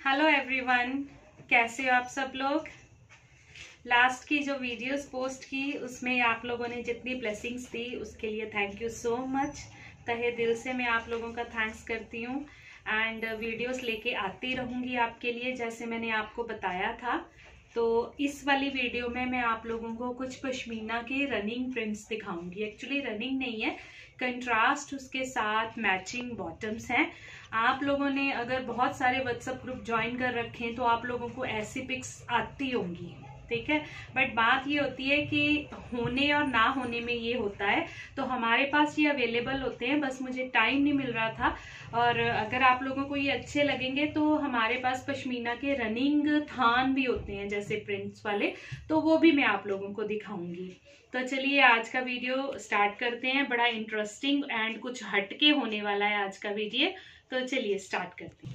Hello everyone, कैसे हो आप सब लोग। लास्ट की जो वीडियोस पोस्ट की उसमें आप लोगों ने जितनी ब्लेसिंग्स दी उसके लिए थैंक यू सो मच। तहे दिल से मैं आप लोगों का थैंक्स करती हूँ एंड वीडियोस लेके आती रहूँगी आपके लिए जैसे मैंने आपको बताया था। तो इस वाली वीडियो में मैं आप लोगों को कुछ पश्मीना के रनिंग प्रिंट्स दिखाऊंगी। एक्चुअली रनिंग नहीं है, कंट्रास्ट उसके साथ मैचिंग बॉटम्स हैं। आप लोगों ने अगर बहुत सारे व्हाट्सएप ग्रुप ज्वाइन कर रखे हैं तो आप लोगों को ऐसी पिक्स आती होंगी, ठीक है। बट बात ये होती है कि होने और ना होने में ये होता है, तो हमारे पास ये अवेलेबल होते हैं, बस मुझे टाइम नहीं मिल रहा था। और अगर आप लोगों को ये अच्छे लगेंगे तो हमारे पास पश्मीना के रनिंग थान भी होते हैं जैसे प्रिंट्स वाले, तो वो भी मैं आप लोगों को दिखाऊंगी। तो चलिए आज का वीडियो स्टार्ट करते हैं। बड़ा इंटरेस्टिंग एंड कुछ हटके होने वाला है आज का वीडियो, तो चलिए स्टार्ट करते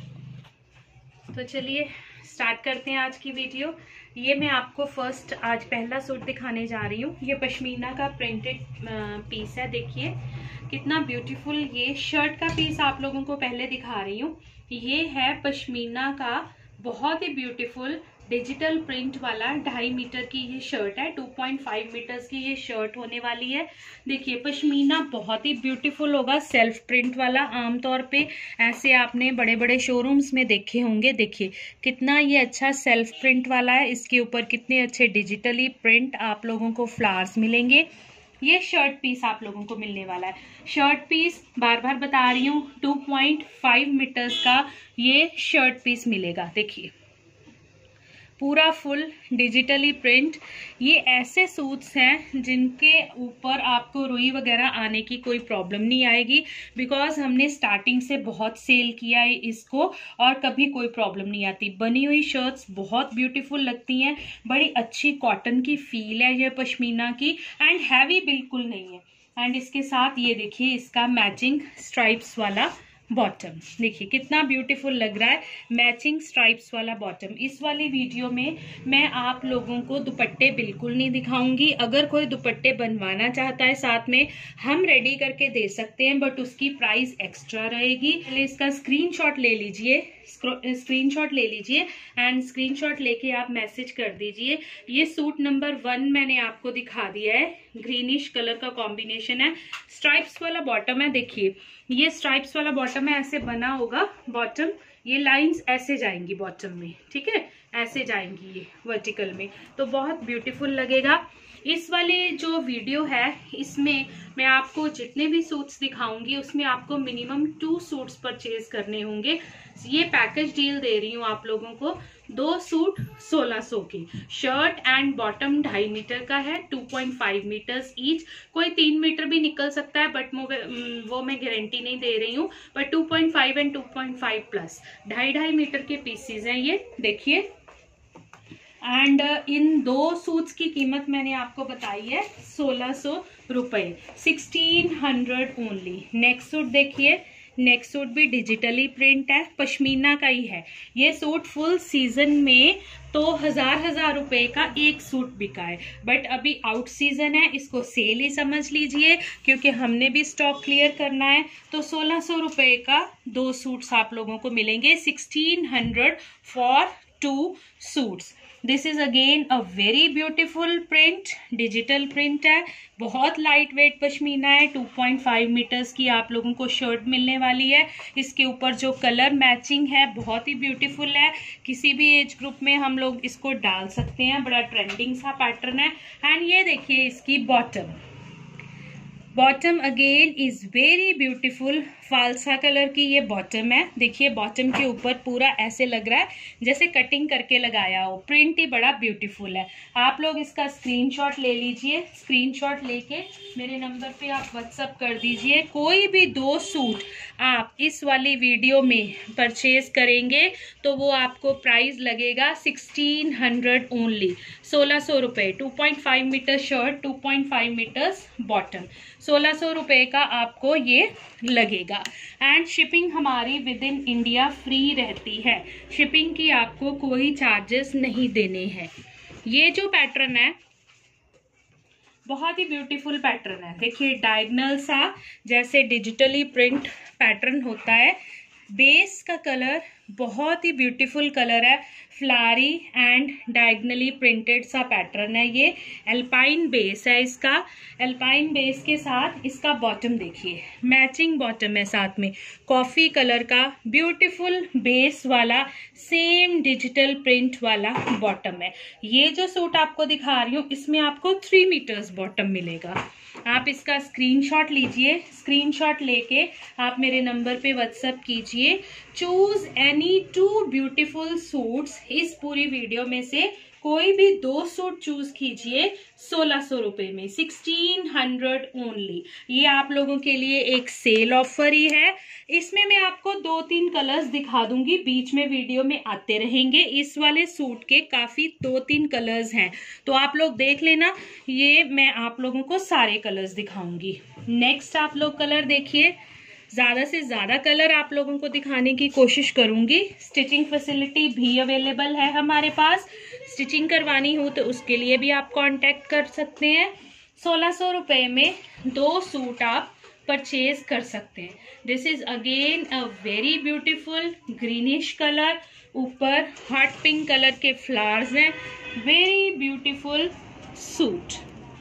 हैं आज की वीडियो। ये मैं आपको फर्स्ट आज पहला सूट दिखाने जा रही हूँ। ये पश्मीना का प्रिंटेड पीस है, देखिए कितना ब्यूटीफुल। ये शर्ट का पीस आप लोगों को पहले दिखा रही हूँ। ये है पश्मीना का बहुत ही ब्यूटीफुल डिजिटल प्रिंट वाला 2.5 मीटर की ये शर्ट है। 2.5 मीटर्स की ये शर्ट होने वाली है। देखिए पश्मीना बहुत ही ब्यूटीफुल होगा, सेल्फ प्रिंट वाला। आमतौर पे ऐसे आपने बड़े बड़े शोरूम्स में देखे होंगे। देखिए कितना ये अच्छा सेल्फ प्रिंट वाला है। इसके ऊपर कितने अच्छे डिजिटली प्रिंट आप लोगों को फ्लावर्स मिलेंगे। ये शर्ट पीस आप लोगों को मिलने वाला है। शर्ट पीस बार बार बता रही हूँ 2.5 मीटर्स का ये शर्ट पीस मिलेगा। देखिए पूरा फुल डिजिटली प्रिंट। ये ऐसे सूट्स हैं जिनके ऊपर आपको रुई वगैरह आने की कोई प्रॉब्लम नहीं आएगी, बिकॉज हमने स्टार्टिंग से बहुत सेल किया है इसको और कभी कोई प्रॉब्लम नहीं आती। बनी हुई शर्ट्स बहुत ब्यूटीफुल लगती हैं, बड़ी अच्छी कॉटन की फील है ये पश्मीना की, एंड हैवी बिल्कुल नहीं है। एंड इसके साथ ये देखिए इसका मैचिंग स्ट्राइप्स वाला बॉटम, देखिए कितना ब्यूटीफुल लग रहा है, मैचिंग स्ट्राइप्स वाला बॉटम। इस वाली वीडियो में मैं आप लोगों को दुपट्टे बिल्कुल नहीं दिखाऊंगी। अगर कोई दुपट्टे बनवाना चाहता है साथ में हम रेडी करके दे सकते हैं, बट उसकी प्राइस एक्स्ट्रा रहेगी। पहले इसका स्क्रीनशॉट ले लीजिए, एंड स्क्रीनशॉट लेके आप मैसेज कर दीजिए। ये सूट नंबर 1 मैंने आपको दिखा दिया है, ग्रीनिश कलर का कॉम्बिनेशन है, स्ट्राइप्स वाला बॉटम है। देखिए ये स्ट्राइप्स वाला बॉटम है, ऐसे बना होगा बॉटम, ये लाइंस ऐसे जाएंगी बॉटम में, ठीक है, ऐसे जाएंगी ये वर्टिकल में, तो बहुत ब्यूटीफुल लगेगा। इस वाली जो वीडियो है इसमें मैं आपको जितने भी सूट्स दिखाऊंगी उसमें आपको मिनिमम 2 सूट्स परचेज करने होंगे। ये पैकेज डील दे रही हूँ आप लोगों को। 2 सूट 1600 के, शर्ट एंड बॉटम 2.5 मीटर का है, 2.5 मीटर्स ईच। कोई 3 मीटर भी निकल सकता है, बट वो मैं गारंटी नहीं दे रही हूँ। बट 2.5 एंड 2.5 प्लस 2.5 मीटर के पीसीज हैं ये, देखिए। एंड इन 2 सूट्स की कीमत मैंने आपको बताई है 1600 रुपए, 1600 ओनली। नेक्स्ट सूट देखिए, नेक्स्ट सूट भी डिजिटली प्रिंट है, पश्मीना का ही है। ये सूट फुल सीजन में तो 1000 रुपए का एक सूट बिका है, बट अभी आउट सीजन है, इसको सेल ही समझ लीजिए क्योंकि हमने भी स्टॉक क्लियर करना है। तो 1600 रुपए का 2 सूट्स आप लोगों को मिलेंगे, 1600 for 2 suits. This is again a very beautiful print, digital print है, बहुत लाइट वेट पश्मीना है। 2.5 मीटर्स की आप लोगों को शर्ट मिलने वाली है। इसके ऊपर जो कलर मैचिंग है बहुत ही ब्यूटीफुल है, किसी भी एज ग्रुप में हम लोग इसको डाल सकते हैं, बड़ा ट्रेंडिंग सा पैटर्न है। एंड ये देखिए इसकी bottom again is very beautiful, फालसा कलर की ये बॉटम है। देखिए बॉटम के ऊपर पूरा ऐसे लग रहा है जैसे कटिंग करके लगाया हो, प्रिंट ही बड़ा ब्यूटीफुल है। आप लोग इसका स्क्रीनशॉट ले लीजिए, स्क्रीनशॉट लेके मेरे नंबर पे आप व्हाट्सअप कर दीजिए। कोई भी 2 सूट आप इस वाली वीडियो में परचेज करेंगे तो वो आपको प्राइस लगेगा 1600 ओनली, 1600 रुपये। 2.5 मीटर शर्ट, 2.5 मीटर्स बॉटम, 1600 रुपये का आपको ये लगेगा। एंड शिपिंग हमारी विद इन इंडिया फ्री रहती है, शिपिंग की आपको कोई चार्जेस नहीं देने हैं। ये जो पैटर्न है बहुत ही ब्यूटीफुल पैटर्न है, देखिए डायगोनल सा जैसे डिजिटली प्रिंट पैटर्न होता है। बेस का कलर बहुत ही ब्यूटीफुल कलर है, फ्लारी एंड डायगनली प्रिंटेड सा पैटर्न है। ये अल्पाइन बेस है इसका, अल्पाइन बेस के साथ इसका बॉटम देखिए, मैचिंग बॉटम है, साथ में कॉफी कलर का ब्यूटीफुल बेस वाला सेम डिजिटल प्रिंट वाला बॉटम है। ये जो सूट आपको दिखा रही हूँ इसमें आपको 3 मीटर्स बॉटम मिलेगा। आप इसका स्क्रीनशॉट लीजिए, स्क्रीनशॉट लेके आप मेरे नंबर पे व्हाट्सएप कीजिए। Choose any 2 beautiful suits. इस पूरी वीडियो में से कोई भी 2 सूट चूज कीजिए 1600 रुपए में, 1600 ओनली। ये आप लोगों के लिए एक सेल ऑफर ही है। इसमें मैं आपको 2-3 कलर्स दिखा दूंगी, बीच में वीडियो में आते रहेंगे। इस वाले सूट के काफी 2-3 कलर्स हैं, तो आप लोग देख लेना। ये मैं आप लोगों को सारे कलर्स दिखाऊंगी। नेक्स्ट आप लोग कलर देखिए, ज्यादा से ज्यादा कलर आप लोगों को दिखाने की कोशिश करूंगी। स्टिचिंग फैसिलिटी भी अवेलेबल है हमारे पास, स्टिचिंग करवानी हो तो उसके लिए भी आप कांटेक्ट कर सकते हैं। 1600 रुपए में 2 सूट आप परचेज कर सकते हैं। This is again a very beautiful greenish colour, ऊपर हॉट पिंक कलर के फ्लावर्स हैं। Very beautiful suit.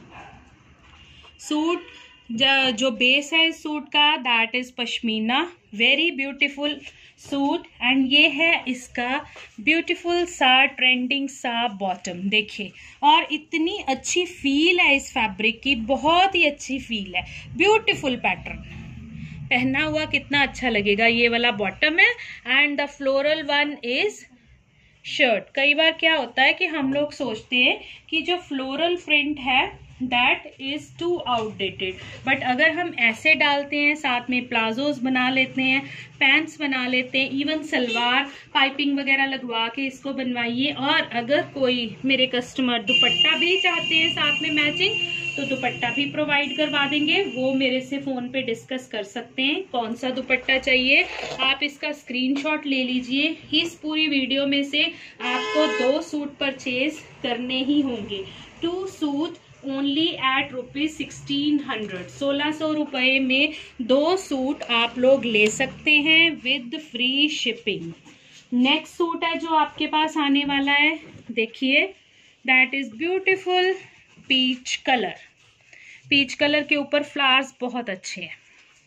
जो बेस है इस सूट का that is pashmina, very beautiful suit. And ये है इसका ब्यूटीफुल सा ट्रेंडिंग सा बॉटम देखिए, और इतनी अच्छी फील है इस फैब्रिक की, बहुत ही अच्छी फील है, ब्यूटीफुल पैटर्न, पहना हुआ कितना अच्छा लगेगा। ये वाला बॉटम है and the floral one is shirt. कई बार क्या होता है कि हम लोग सोचते हैं कि जो फ्लोरल प्रिंट है that is too outdated, but अगर हम ऐसे डालते हैं, साथ में प्लाजोज बना लेते हैं, पैंट्स बना लेते हैं, इवन सलवार पाइपिंग वगैरह लगवा के इसको बनवाइए। और अगर कोई मेरे कस्टमर दुपट्टा भी चाहते हैं साथ में मैचिंग, तो दुपट्टा भी प्रोवाइड करवा देंगे। वो मेरे से फोन पे डिस्कस कर सकते हैं कौन सा दुपट्टा चाहिए। आप इसका स्क्रीनशॉट ले लीजिए। इस पूरी वीडियो में से आपको 2 सूट परचेज करने ही होंगे, 2 सूट ओनली एट रुपीज 1600। 1600 रुपए में 2 सूट आप लोग ले सकते हैं with free shipping. Next suit है जो आपके पास आने वाला है, देखिए, that is beautiful peach colour. Peach colour के ऊपर फ्लावर्स बहुत अच्छे हैं।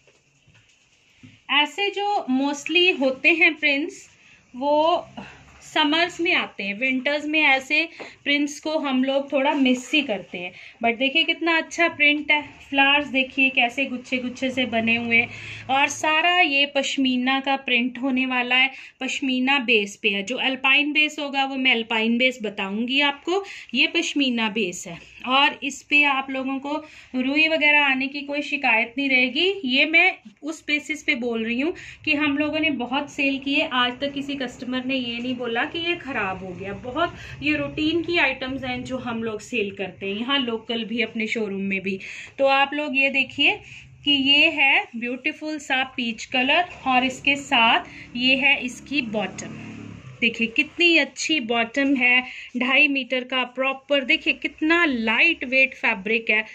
ऐसे जो मोस्टली होते हैं प्रिंट्स वो समर्स में आते हैं, विंटर्स में ऐसे प्रिंट्स को हम लोग थोड़ा मिस ही करते हैं। बट देखिए कितना अच्छा प्रिंट है, फ्लावर्स देखिए कैसे गुच्छे गुच्छे से बने हुए हैं, और सारा ये पश्मीना का प्रिंट होने वाला है। पश्मीना बेस पे है, जो अल्पाइन बेस होगा वो मैं अल्पाइन बेस बताऊंगी आपको। ये पश्मीना बेस है और इस पे आप लोगों को रुई वगैरह आने की कोई शिकायत नहीं रहेगी। ये मैं उस बेसिस पे बोल रही हूँ कि हम लोगों ने बहुत सेल किए, आज तक किसी कस्टमर ने ये नहीं बोला कि ये खराब हो गया। बहुत ये रूटीन की आइटम्स हैं जो हम लोग सेल करते हैं यहाँ लोकल भी, अपने शोरूम में भी। तो आप लोग ये देखिए कि ये है ब्यूटीफुल सा पीच कलर, और इसके साथ ये है इसकी बॉटम। देखिए कितनी अच्छी बॉटम है, 2.5 मीटर का प्रॉपर। देखिए कितना लाइट वेट फैब्रिक है,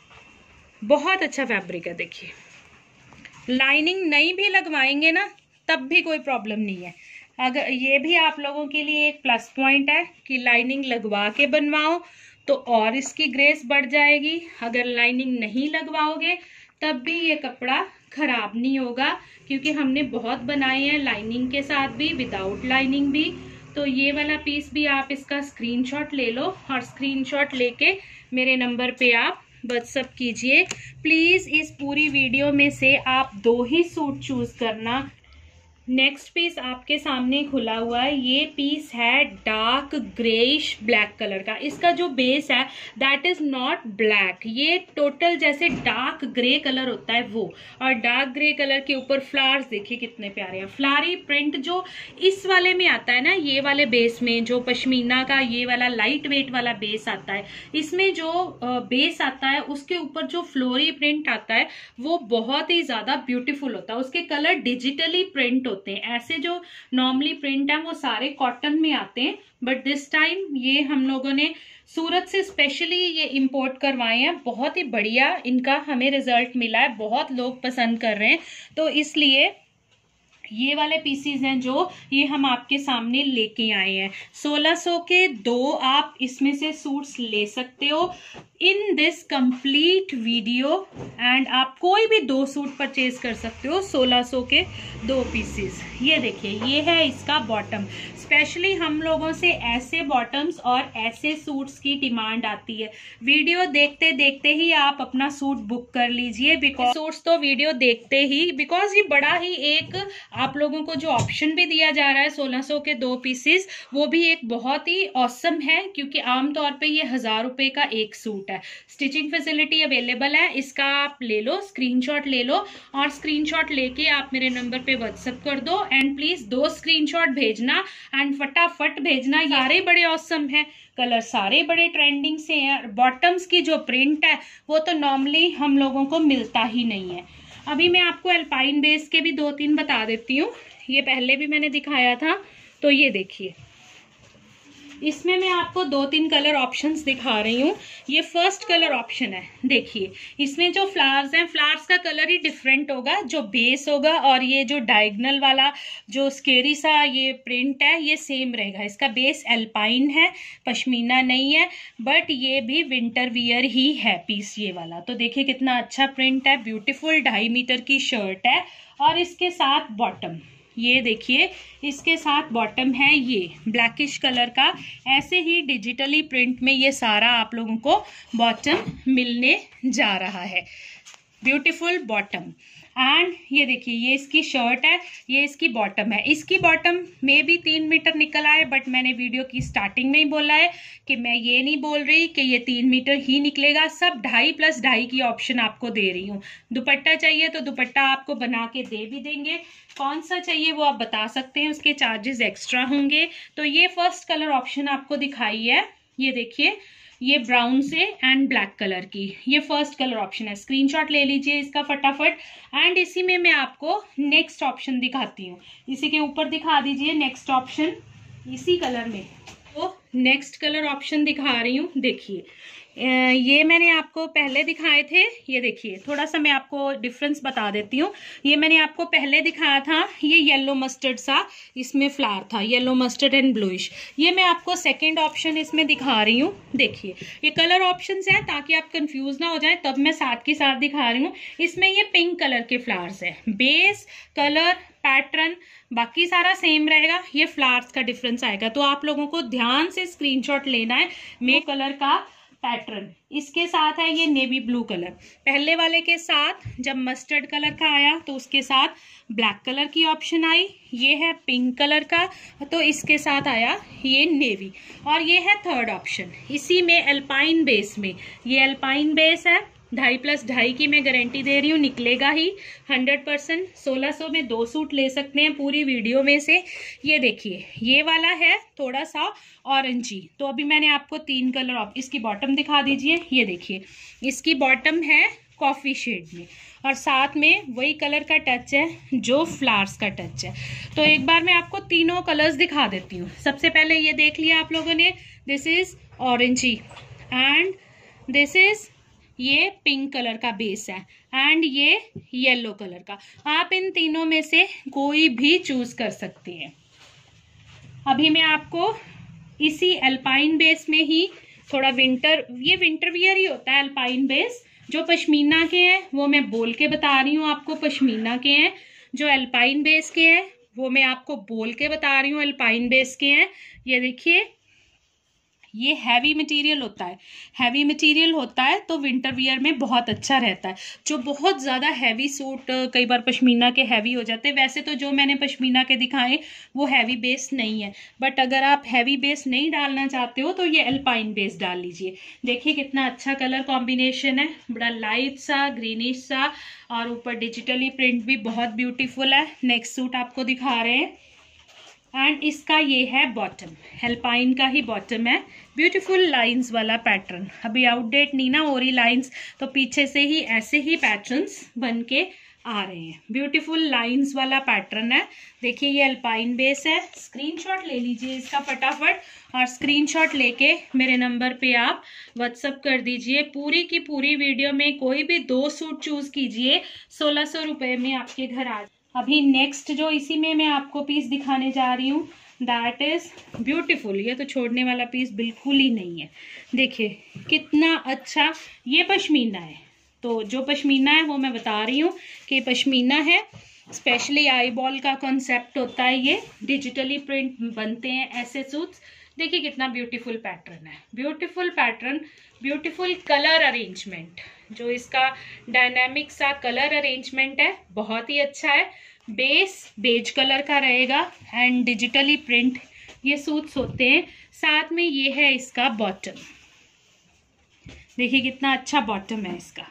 बहुत अच्छा फैब्रिक है। देखिए लाइनिंग नहीं भी लगवाएंगे ना तब भी कोई प्रॉब्लम नहीं है। अगर ये भी आप लोगों के लिए एक प्लस पॉइंट है कि लाइनिंग लगवा के बनवाओ तो और इसकी ग्रेस बढ़ जाएगी। अगर लाइनिंग नहीं लगवाओगे तब भी ये कपड़ा खराब नहीं होगा, क्योंकि हमने बहुत बनाए हैं लाइनिंग के साथ भी, विदाउट लाइनिंग भी। तो ये वाला पीस भी आप इसका स्क्रीनशॉट ले लो, और स्क्रीनशॉट लेके मेरे नंबर पे आप व्हाट्सएप कीजिए। प्लीज इस पूरी वीडियो में से आप 2 ही सूट चूज करना। नेक्स्ट पीस आपके सामने खुला हुआ है, ये पीस है डार्क ग्रेइश ब्लैक कलर का। इसका जो बेस है दैट इज नॉट ब्लैक, ये टोटल जैसे डार्क ग्रे कलर होता है वो, और डार्क ग्रे कलर के ऊपर फ्लावर्स देखिए कितने प्यारे हैं। फ्लावरी प्रिंट जो इस वाले में आता है ना, ये वाले बेस में जो पश्मीना का ये वाला लाइट वेट वाला बेस आता है, इसमें जो बेस आता है उसके ऊपर जो फ्लोरी प्रिंट आता है वो बहुत ही ज्यादा ब्यूटीफुल होता है। उसके कलर डिजिटली प्रिंट होते हैं। ऐसे जो नॉर्मली प्रिंट है वो सारे कॉटन में आते हैं, बट दिस टाइम ये हम लोगों ने सूरत से स्पेशली ये इंपोर्ट करवाए हैं। बहुत ही बढ़िया इनका हमें रिजल्ट मिला है, बहुत लोग पसंद कर रहे हैं, तो इसलिए ये वाले पीसीज हैं जो ये हम आपके सामने लेके आए हैं। 1600 के 2 आप इसमें से सूट्स ले सकते हो in this complete video, and आप कोई भी 2 सूट परचेज कर सकते हो 1600 के 2 पीसेस। ये देखिए, ये है इसका बॉटम। स्पेशली हम लोगों से ऐसे बॉटम्स और ऐसे सूट्स की डिमांड आती है। वीडियो देखते देखते ही आप अपना सूट बुक कर लीजिए, बिकॉज सूट्स तो वीडियो देखते ही, बिकॉज ये बड़ा ही एक आप लोगों को जो ऑप्शन भी दिया जा रहा है 1600 के 2 पीसेस, वो भी एक बहुत ही ऑसम है, क्योंकि आमतौर पे ये 1000 रुपए का एक सूट है। स्टिचिंग फैसिलिटी अवेलेबल है, इसका आप ले लो, स्क्रीनशॉट ले लो, और स्क्रीनशॉट लेके आप मेरे नंबर पे व्हाट्सएप कर दो। एंड प्लीज 2 स्क्रीनशॉट भेजना एंड फटाफट भेजना। सारे बड़े ऑसम है, कलर सारे बड़े ट्रेंडिंग से हैं। बॉटम्स की जो प्रिंट है वो तो नॉर्मली हम लोगों को मिलता ही नहीं है। अभी मैं आपको अल्पाइन बेस के भी 2-3 बता देती हूँ। ये पहले भी मैंने दिखाया था, तो ये देखिए, इसमें मैं आपको 2-3 कलर ऑप्शंस दिखा रही हूँ। ये फर्स्ट कलर ऑप्शन है, देखिए इसमें जो फ्लावर्स हैं, फ्लावर्स का कलर ही डिफरेंट होगा, जो बेस होगा, और ये जो डायगनल वाला जो स्केरी सा ये प्रिंट है ये सेम रहेगा। इसका बेस अल्पाइन है, पश्मीना नहीं है, बट ये भी विंटर वियर ही है पीस ये वाला। तो देखिए कितना अच्छा प्रिंट है, ब्यूटीफुल 2.5 मीटर की शर्ट है, और इसके साथ बॉटम, ये देखिए इसके साथ बॉटम है ये ब्लैकिश कलर का। ऐसे ही डिजिटली प्रिंट में ये सारा आप लोगों को बॉटम मिलने जा रहा है, ब्यूटीफुल बॉटम। एंड ये देखिए, ये इसकी शर्ट है, ये इसकी बॉटम है। इसकी बॉटम में भी 3 मीटर निकल आए, बट मैंने वीडियो की स्टार्टिंग में ही बोला है कि मैं ये नहीं बोल रही कि ये 3 मीटर ही निकलेगा, सब 2.5 + 2.5 की ऑप्शन आपको दे रही हूँ। दुपट्टा चाहिए तो दुपट्टा आपको बना के दे भी देंगे, कौन सा चाहिए वो आप बता सकते हैं, उसके चार्जेस एक्स्ट्रा होंगे। तो ये फर्स्ट कलर ऑप्शन आपको दिखाई है, ये देखिए, ये ब्राउन से एंड ब्लैक कलर की, ये फर्स्ट कलर ऑप्शन है। स्क्रीनशॉट ले लीजिए इसका फटाफट। एंड इसी में मैं आपको नेक्स्ट ऑप्शन दिखाती हूँ, इसी के ऊपर दिखा दीजिए नेक्स्ट ऑप्शन, इसी कलर में। तो नेक्स्ट कलर ऑप्शन दिखा रही हूँ, देखिए ये मैंने आपको पहले दिखाए थे, ये देखिए थोड़ा सा मैं आपको डिफरेंस बता देती हूँ। ये मैंने आपको पहले दिखाया था, ये येलो मस्टर्ड सा इसमें फ्लावर था, येलो मस्टर्ड एंड ब्लूइश। ये मैं आपको सेकंड ऑप्शन इसमें दिखा रही हूँ। देखिए ये कलर ऑप्शंस हैं ताकि आप कंफ्यूज ना हो जाए, तब मैं साथ के साथ दिखा रही हूँ। इसमें ये पिंक कलर के फ्लावर्स है, बेस कलर पैटर्न बाकी सारा सेम रहेगा, ये फ्लावर्स का डिफरेंस आएगा। तो आप लोगों को ध्यान से स्क्रीनशॉट लेना है। मे कलर का पैटर्न इसके साथ है, ये नेवी ब्लू कलर। पहले वाले के साथ जब मस्टर्ड कलर का आया तो उसके साथ ब्लैक कलर की ऑप्शन आई, ये है पिंक कलर का, तो इसके साथ आया ये नेवी, और ये है थर्ड ऑप्शन इसी में अल्पाइन बेस में। ये अल्पाइन बेस है, 2.5 + 2.5 की मैं गारंटी दे रही हूँ, निकलेगा ही 100%। 1600 में 2 सूट ले सकते हैं पूरी वीडियो में से। ये देखिए ये वाला है थोड़ा सा ऑरेंजी, तो अभी मैंने आपको 3 कलर इसकी बॉटम दिखा दीजिए। ये देखिए इसकी बॉटम है कॉफी शेड में, और साथ में वही कलर का टच है जो फ्लावर्स का टच है। तो एक बार मैं आपको तीनों कलर्स दिखा देती हूँ। सबसे पहले ये देख लिया आप लोगों ने, this is orangey and this is ये पिंक कलर का बेस है, एंड ये येलो कलर का। आप इन तीनों में से कोई भी चूज कर सकते हैं। अभी मैं आपको इसी अल्पाइन बेस में ही थोड़ा ये विंटर वियर ही होता है अल्पाइन बेस। जो पश्मीना के हैं वो मैं बोल के बता रही हूँ आपको, पश्मीना के हैं। जो अल्पाइन बेस के हैं वो मैं आपको बोल के बता रही हूँ अल्पाइन बेस के हैं। ये देखिए ये हैवी मटेरियल होता है, हैवी मटेरियल होता है तो विंटर वियर में बहुत अच्छा रहता है। जो बहुत ज़्यादा हैवी सूट कई बार पश्मीना के हैवी हो जाते हैं, वैसे तो जो मैंने पश्मीना के दिखाए वो हैवी बेस नहीं है, बट अगर आप हैवी बेस नहीं डालना चाहते हो तो ये अल्पाइन बेस डाल लीजिए। देखिए कितना अच्छा कलर कॉम्बिनेशन है, बड़ा लाइट सा ग्रीनिश सा, और ऊपर डिजिटली प्रिंट भी बहुत ब्यूटीफुल है। नेक्स्ट सूट आपको दिखा रहे हैं, एंड इसका ये है बॉटम, अल्पाइन का ही बॉटम है, ब्यूटीफुल लाइंस वाला पैटर्न। अभी आउटडेट नहीं ना हो रही लाइंस, तो पीछे से ही ऐसे ही पैटर्न्स बन के आ रहे हैं। ब्यूटीफुल लाइंस वाला पैटर्न है। देखिए ये अल्पाइन बेस है। स्क्रीनशॉट ले लीजिए इसका फटाफट, और स्क्रीनशॉट लेके मेरे नंबर पे आप व्हाट्सअप कर दीजिए। पूरी की पूरी वीडियो में कोई भी 2 सूट चूज कीजिए, 1600 रुपये में आपके घर आ। अभी नेक्स्ट जो इसी में मैं आपको पीस दिखाने जा रही हूँ, दैट इज ब्यूटीफुल। ये तो छोड़ने वाला पीस बिल्कुल ही नहीं है। देखिए कितना अच्छा, ये पश्मीना है। तो जो पश्मीना है वो मैं बता रही हूँ कि पश्मीना है, स्पेशली आई बॉल का कॉन्सेप्ट होता है। ये डिजिटली प्रिंट बनते हैं ऐसे सूट्स। देखिए कितना ब्यूटीफुल पैटर्न है, beautiful pattern, beautiful colour arrangement. जो इसका डायनामिक सा कलर अरेंजमेंट है बहुत ही अच्छा है। बेस बेज कलर का रहेगा एंड डिजिटली प्रिंट ये सूट्स होते हैं। साथ में ये है इसका बॉटम, देखिए कितना अच्छा बॉटम है इसका,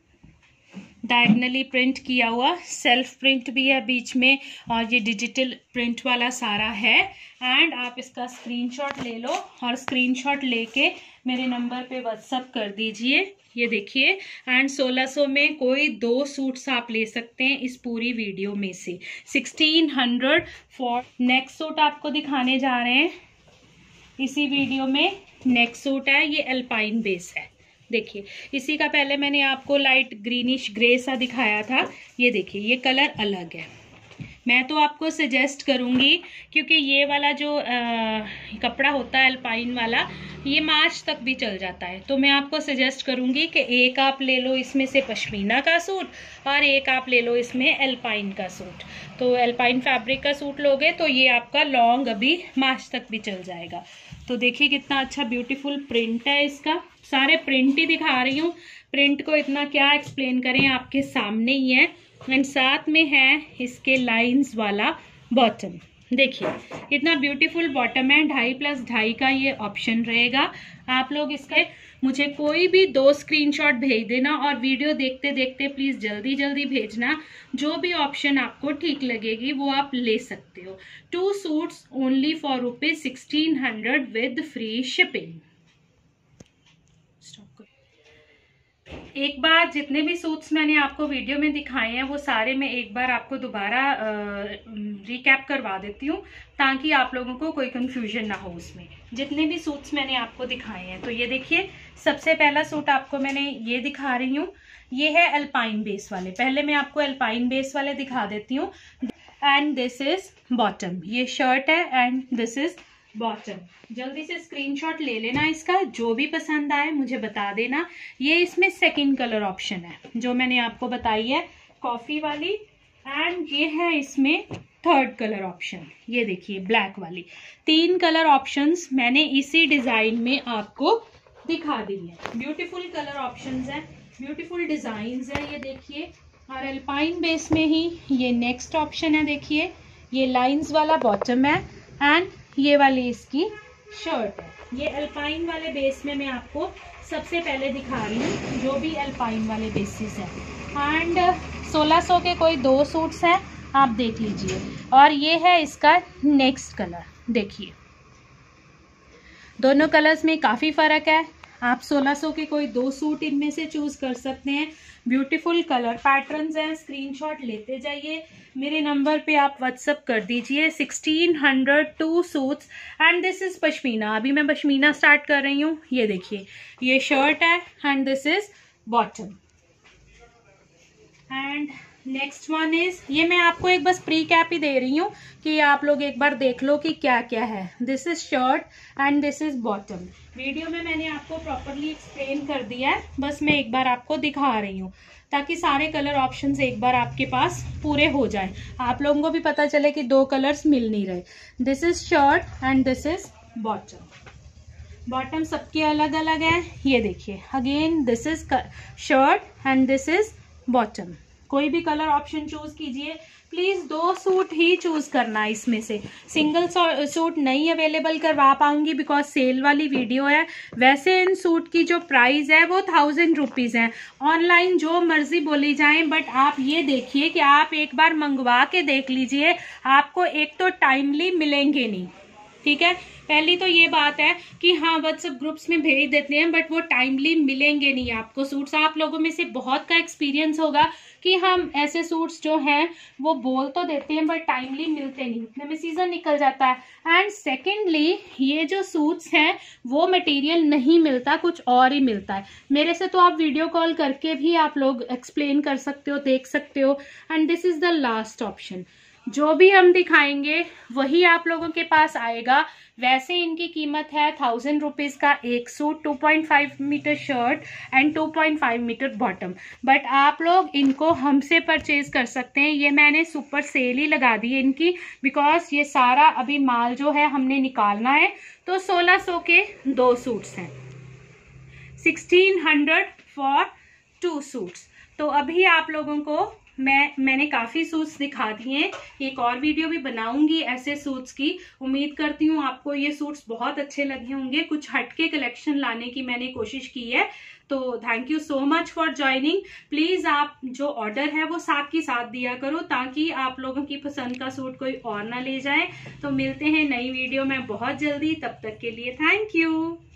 डायगनली प्रिंट किया हुआ, सेल्फ प्रिंट भी है बीच में और ये डिजिटल प्रिंट वाला सारा है। एंड आप इसका स्क्रीनशॉट ले लो और स्क्रीनशॉट लेके मेरे नंबर पे व्हाट्सअप कर दीजिए। ये देखिए एंड 1600 में कोई 2 सूट्स आप ले सकते हैं इस पूरी वीडियो में से। 1600 फॉर नेक्स्ट सूट आपको दिखाने जा रहे हैं इसी वीडियो में। नेक्स्ट सूट है ये अल्पाइन बेस है। देखिए इसी का पहले मैंने आपको लाइट ग्रीनिश ग्रे सा दिखाया था। ये देखिए ये कलर अलग है। मैं तो आपको सजेस्ट करूंगी, क्योंकि ये वाला जो कपड़ा होता है अल्पाइन वाला, ये मार्च तक भी चल जाता है। तो मैं आपको सजेस्ट करूंगी कि एक आप ले लो इसमें से पश्मीना का सूट और एक आप ले लो इसमें अल्पाइन का सूट। तो अल्पाइन फैब्रिक का सूट लोगे तो ये आपका लॉन्ग अभी मार्च तक भी चल जाएगा। तो देखिए कितना अच्छा ब्यूटीफुल प्रिंट है इसका। सारे प्रिंट ही दिखा रही हूँ, प्रिंट को इतना क्या एक्सप्लेन करें, आपके सामने ही है। एंड साथ में है इसके लाइंस वाला बॉटम। देखिए कितना ब्यूटीफुल बॉटम है। 2.5 + 2.5 का ये ऑप्शन रहेगा। आप लोग इसके मुझे कोई भी 2 स्क्रीनशॉट भेज देना और वीडियो देखते देखते प्लीज जल्दी जल्दी भेजना। जो भी ऑप्शन आपको ठीक लगेगी वो आप ले सकते हो। 2 suits only for ₹1600 with free shipping. एक बार जितने भी सूट्स मैंने आपको वीडियो में दिखाए हैं वो सारे मैं एक बार आपको दोबारा रिकैप करवा देती हूँ, ताकि आप लोगों को कोई कंफ्यूजन ना हो उसमें। जितने भी सूट्स मैंने आपको दिखाए हैं, तो ये देखिए सबसे पहला सूट आपको मैंने ये दिखा रही हूँ, ये है अल्पाइन बेस वाले। पहले मैं आपको अल्पाइन बेस वाले दिखा देती हूँ। एंड दिस इज बॉटम, ये शर्ट है एंड दिस इज बॉटम। जल्दी से स्क्रीनशॉट ले लेना इसका, जो भी पसंद आए मुझे बता देना। ये इसमें सेकंड कलर ऑप्शन है जो मैंने आपको बताई है, कॉफी वाली। एंड ये है इसमें थर्ड कलर ऑप्शन, ये देखिए ब्लैक वाली। 3 कलर ऑप्शंस मैंने इसी डिजाइन में आपको दिखा दी है। ब्यूटीफुल कलर ऑप्शंस हैं, ब्यूटीफुल डिजाइन्स हैं। ये देखिए, और अल्पाइन बेस में ही ये नेक्स्ट ऑप्शन है। देखिए ये लाइंस वाला बॉटम है एंड ये वाली इसकी शर्ट है। ये अल्पाइन वाले बेस में मैं आपको सबसे पहले दिखा रही हूँ, जो भी अल्पाइन वाले बेसिस है। एंड 1600 के कोई 2 सूट्स हैं, आप देख लीजिए। और ये है इसका नेक्स्ट कलर। देखिए दोनों कलर्स में काफ़ी फ़र्क है। आप 1600 के कोई 2 सूट इनमें से चूज कर सकते हैं। ब्यूटीफुल कलर पैटर्न्स हैं, स्क्रीनशॉट लेते जाइए। मेरे नंबर पे आप व्हाट्सअप कर दीजिए। 1600 2 suits and this is pashmina. अभी मैं पश्मीना स्टार्ट कर रही हूँ। ये देखिए ये शर्ट है and this is bottom. And next one is, ये मैं आपको एक बस प्री कैप ही दे रही हूँ कि आप लोग एक बार देख लो कि क्या क्या है। This is shirt and this is bottom. Video में मैंने आपको प्रॉपरली एक्सप्लेन कर दिया है, बस मैं एक बार आपको दिखा रही हूँ ताकि सारे कलर ऑप्शंस एक बार आपके पास पूरे हो जाए, आप लोगों को भी पता चले कि 2 कलर्स मिल नहीं रहे। This is shirt and this is bottom. Bottom सबके अलग अलग है। ये देखिए again this is shirt and this is bottom. कोई भी कलर ऑप्शन चूज कीजिए। प्लीज 2 सूट ही चूज करना इसमें से। सिंगल सूट नहीं अवेलेबल करवा पाऊंगी बिकॉज सेल वाली वीडियो है। वैसे इन सूट की जो प्राइस है वो 1000 रुपीज है। ऑनलाइन जो मर्जी बोली जाए, बट आप ये देखिए कि आप एक बार मंगवा के देख लीजिए, आपको एक तो टाइमली मिलेंगे नहीं, ठीक है। पहली तो ये बात है कि हाँ व्हाट्सएप ग्रुप्स में भेज देते हैं बट वो टाइमली मिलेंगे नहीं आपको सूट्स। आप लोगों में से बहुत का एक्सपीरियंस होगा कि हम ऐसे सूट्स जो हैं वो बोल तो देते हैं बट टाइमली मिलते नहीं, इतने में सीजन निकल जाता है। एंड सेकेंडली ये जो सूट्स हैं वो मटेरियल नहीं मिलता, कुछ और ही मिलता है। मेरे से तो आप वीडियो कॉल करके भी आप लोग एक्सप्लेन कर सकते हो, देख सकते हो। And this is the last option, जो भी हम दिखाएंगे वही आप लोगों के पास आएगा। वैसे इनकी कीमत है 1000 रुपीज का एक suit, 2.5 metre shirt and 2.5 metre bottom. But आप लोग इनको हमसे परचेज कर सकते हैं। ये मैंने सुपर सेल ही लगा दी है इनकी, बिकॉज ये सारा अभी माल जो है हमने निकालना है। तो 1600 के 2 सूट्स हैं, 1600 फॉर 2 सूट्स। तो अभी आप लोगों को मैंने काफ़ी सूट्स दिखा दिए हैं, एक और वीडियो भी बनाऊंगी ऐसे सूट्स की। उम्मीद करती हूँ आपको ये सूट्स बहुत अच्छे लगे होंगे। कुछ हटके कलेक्शन लाने की मैंने कोशिश की है। तो thank you so much for joining. Please आप जो ऑर्डर है वो साथ ही साथ दिया करो ताकि आप लोगों की पसंद का सूट कोई और ना ले जाए। तो मिलते हैं नई वीडियो में बहुत जल्दी, तब तक के लिए थैंक यू।